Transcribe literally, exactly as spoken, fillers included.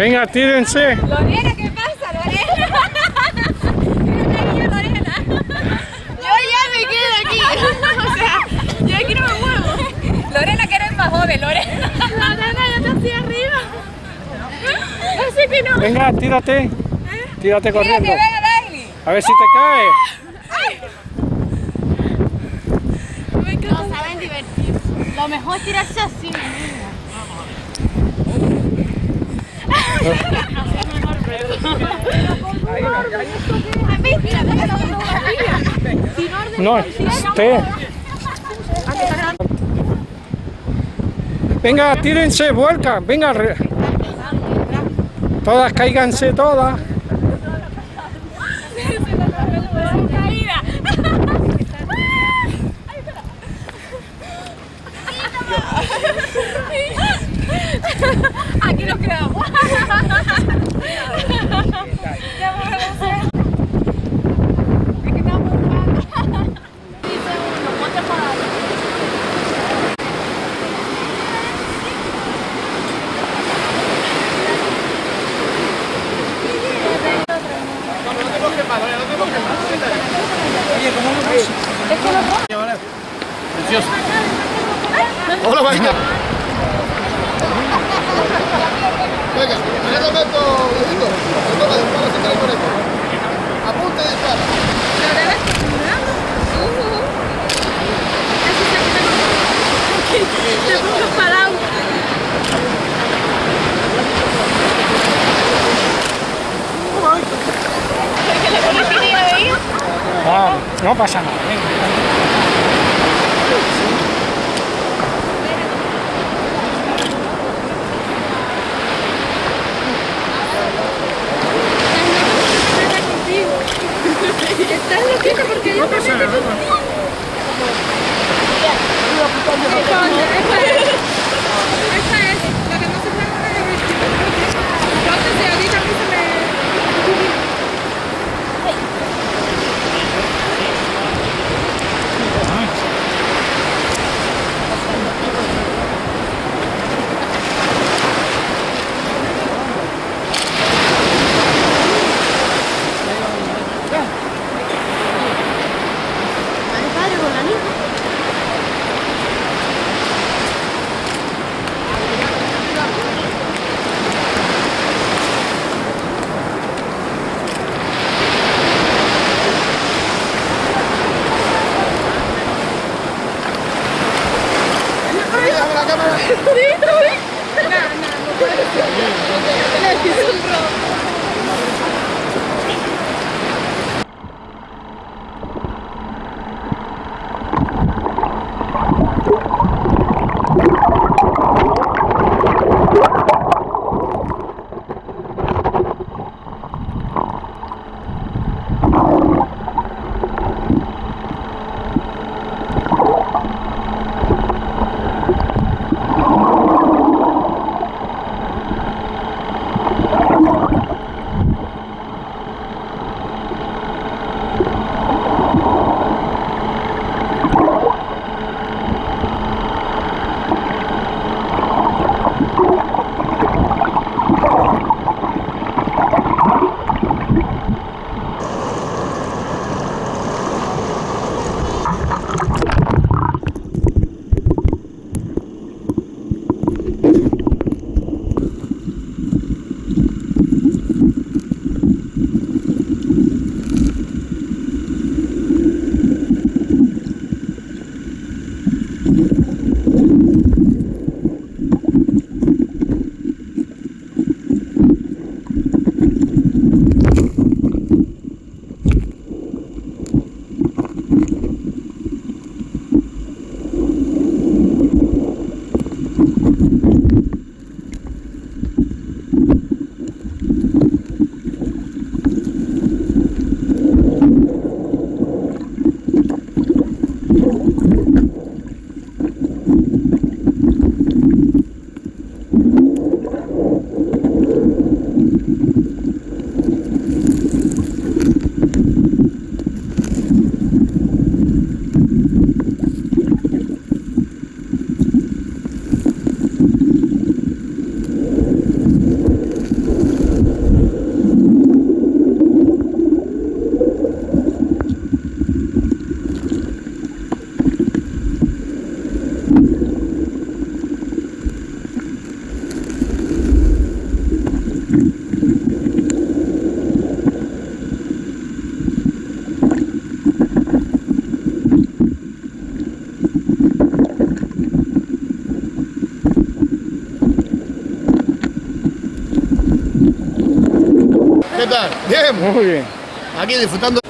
Venga, tírense. Lorena, ¿qué pasa, Lorena? Mira, Lorena. Yo ya me quedo aquí. O sea, yo aquí no me muevo. Lorena, que eres más joven, Lorena. Lorena, yo te estoy arriba. Así que no. Venga, tírate. Tírate corriendo. Tírate, venga, Daily. A ver si te cae. No saben divertir. Lo mejor es tirarse así. No, esté. Venga, tírense, vuelcan. Venga, re... todas cáiganse, todas. Aquí nos quedamos. Precioso. Hola, venga. Venga, me lo meto, Edito. Me toca disparar, se trae por esto. Apunta y dispara. ¿Lo debes continuando? Te pongo parado. ¿Por qué le pones que día de ir? Ah, no pasa nada. Venga. Estás loquito porque yo también tengo contigo. Esa es la que no se trata de vestir. Entonces, si ahorita a mí se me... Thank you. disfrutar. Bien. Muy bien. Aquí disfrutando.